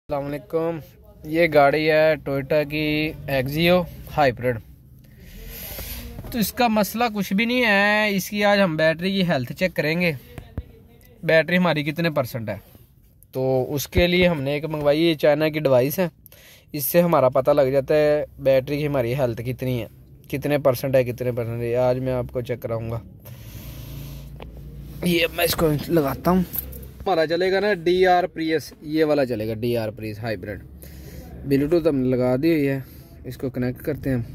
अस्सलाम वालेकुम। ये गाड़ी है टोयोटा की एक्सियो हाइब्रिड। तो इसका मसला कुछ भी नहीं है। इसकी आज हम बैटरी की हेल्थ चेक करेंगे, बैटरी हमारी कितने परसेंट है। तो उसके लिए हमने एक मंगवाई, ये चाइना की डिवाइस है। इससे हमारा पता लग जाता है बैटरी की हमारी हेल्थ कितनी है, कितने परसेंट है, कितने परसेंट है। आज मैं आपको चेक कराऊंगा। ये मैं इसको लगाता हूँ। हमारा चलेगा ना DR प्रियस, ये वाला चलेगा DR प्रियस हाइब्रिड। ब्लूटूथ हमने लगा दी हुई है, इसको कनेक्ट करते हैं।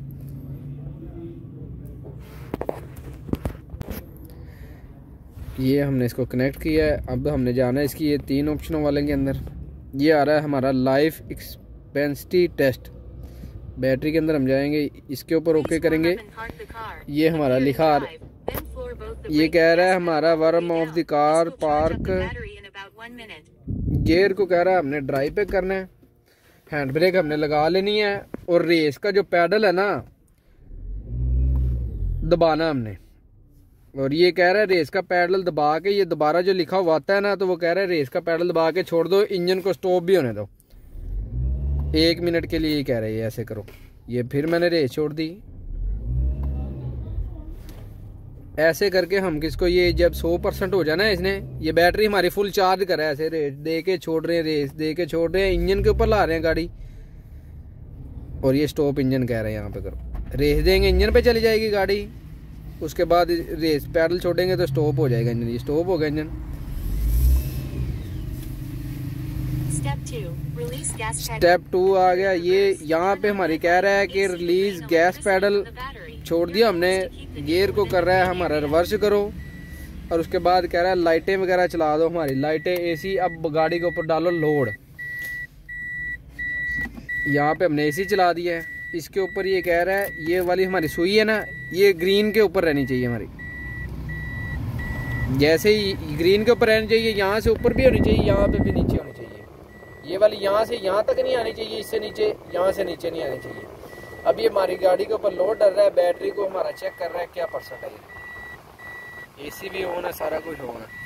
ये हमने इसको कनेक्ट किया है। अब हमने जाना है इसकी ये 3 ऑप्शनों वाले के अंदर। ये आ रहा है हमारा लाइफ एक्सपेंसिटी टेस्ट। बैटरी के अंदर हम जाएंगे, इसके ऊपर ओके करेंगे। ये हमारा लिखा, ये कह रहा है हमारा warm off the car park. Gear को कह रहा है हमने ड्राइव पे करना है। हैंड ब्रेक हमने लगा लेनी है। और रेस का जो पैडल है ना, दबाना हमने। और ये कह रहा है रेस का पैडल दबा के, ये दोबारा जो लिखा हुआ आता है ना, तो वो कह रहा है रेस का पैडल दबा के छोड़ दो, इंजन को स्टॉप भी होने दो 1 मिनट के लिए। ये कह रहे हैं ऐसे करो। ये फिर मैंने रेस छोड़ दी। ऐसे करके हम किसको, ये जब 100% हो जाए ना, इसने ये बैटरी हमारी फुल चार्ज करा है। ऐसे रेस दे के छोड़ रहे हैं, रेस दे के छोड़ रहे हैं, इंजन के ऊपर ला रहे हैं गाड़ी। और ये स्टॉप इंजन कह रहे हैं, यहाँ पे करो। रेस देंगे, इंजन पे चली जाएगी गाड़ी। उसके बाद रेस पैडल छोड़ेंगे तो स्टॉप हो जाएगा इंजन। ये स्टॉप हो गया इंजन। स्टेप 2 आ गया। ये यहाँ पे हमारी कह रहा है कि रिलीज गैस पैडल छोड़ दिया हमने। गियर को कर रहा है हमारा रिवर्स करो। और उसके बाद कह रहा है लाइटें वगैरह चला दो हमारी, लाइटें AC। अब गाड़ी के ऊपर डालो लोड। यहाँ पे हमने AC चला दिया है। इसके ऊपर ये कह रहा है, ये वाली हमारी सुई है ना, ये ग्रीन के ऊपर रहनी चाहिए हमारी। जैसे ही ग्रीन के ऊपर रहनी चाहिए, यहाँ से ऊपर भी होनी चाहिए, यहाँ पे भी नीचे होनी चाहिए। ये वाली यहाँ से यहाँ तक नहीं आनी चाहिए, इससे नीचे, यहाँ से नीचे नहीं आनी चाहिए। अब ये हमारी गाड़ी के ऊपर लोड डर रहा है। बैटरी को हमारा चेक कर रहा है क्या परसेंट है। ये AC भी ऑन है, सारा कुछ ऑन है।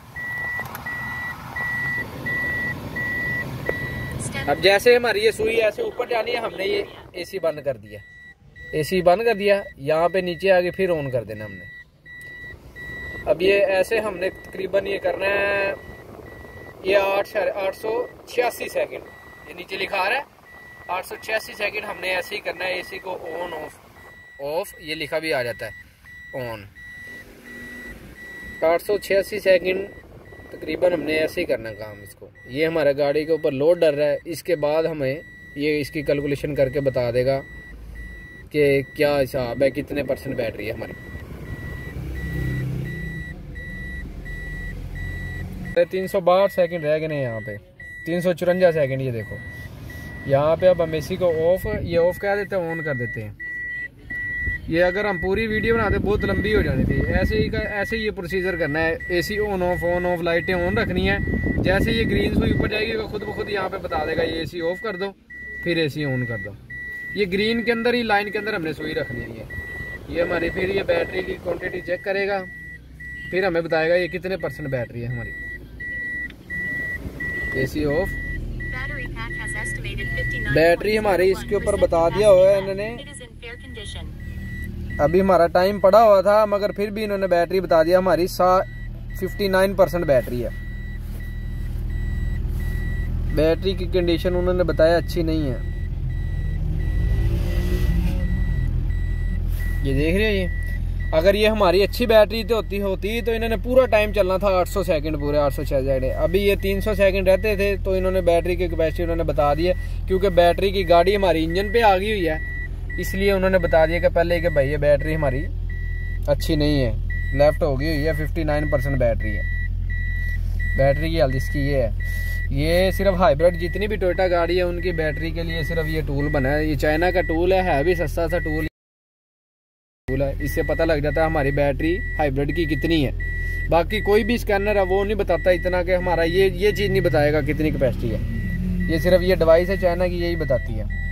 अब जैसे हमारी ये सुई ऐसे ऊपर जानी है, हमने ये AC बंद कर दिया। AC बंद कर दिया, यहाँ पे नीचे आके फिर ऑन कर देना हमने। अब ये ऐसे हमने तकरीबन ये करना है, ये 886 सेकंड ये नीचे लिखा आ रहा है। 886 सेकंड हमने ऐसे ही करना है। AC को ऑन ऑफ ये लिखा भी आ जाता है ऑन। 886 सेकंड तकरीबन हमने ऐसे ही करना काम इसको। ये हमारा गाड़ी के ऊपर लोड डर रहा है। इसके बाद हमें ये इसकी कैलकुलेशन करके बता देगा कि क्या हिसाब है, कितने परसेंट बैटरी है हमारी। 362 सेकंड रह गए हैं यहाँ पे, 354 सेकंड। ये देखो यहाँ पे। अब हम AC को ऑफ, ये ऑफ कह देते हैं, ऑन कर देते हैं। ये अगर हम पूरी वीडियो बनाते बहुत लंबी हो जानी थी। ऐसे ही ये प्रोसीजर करना है। AC ऑन ऑफ, लाइटें ऑन रखनी है। जैसे ये ग्रीन सुई ऊपर जाएगी तो खुद ब खुद यहाँ पे बता देगा ये AC ऑफ कर दो, फिर AC ऑन कर दो। ये ग्रीन के अंदर ही, लाइन के अंदर हमने सुई रखनी है। ये हमारी फिर ये बैटरी की क्वान्टिटी चेक करेगा, फिर हमें बताएगा ये कितने परसेंट बैटरी है हमारी। AC of. बैटरी हमारी इसके ऊपर बता दिया हुआ है इन्होंने। अभी हमारा टाइम पड़ा हुआ था, मगर फिर भी इन्होंने बैटरी बता दिया हमारी 59% बैटरी है। बैटरी की कंडीशन उन्होंने बताया अच्छी नहीं है। ये देख रहे हो, ये अगर ये हमारी अच्छी बैटरी तो होती तो इन्होंने पूरा टाइम चलना था 800 सेकंड, पूरे 806 सेकंड। अभी ये 300 सेकंड रहते थे, तो इन्होंने बैटरी की कैपेसिटी उन्होंने बता दी है। क्योंकि बैटरी की गाड़ी हमारी इंजन पे आ गई हुई है, इसलिए उन्होंने बता दिया कि पहले कि भाई ये बैटरी हमारी अच्छी नहीं है, लेफ्ट हो गई हुई है। 59% बैटरी है। बैटरी की हालत इसकी ये है। ये सिर्फ हाइब्रिड जितनी भी टोयोटा गाड़ी है उनकी बैटरी के लिए सिर्फ ये टूल बना है। ये चाइना का टूल है भी सस्ता सा टूल है। इससे पता लग जाता है हमारी बैटरी हाइब्रिड की कितनी है। बाकी कोई भी स्कैनर है वो नहीं बताता इतना कि हमारा ये चीज़ नहीं बताएगा कितनी कैपेसिटी है। ये सिर्फ ये डिवाइस है चाइना की, यही बताती है।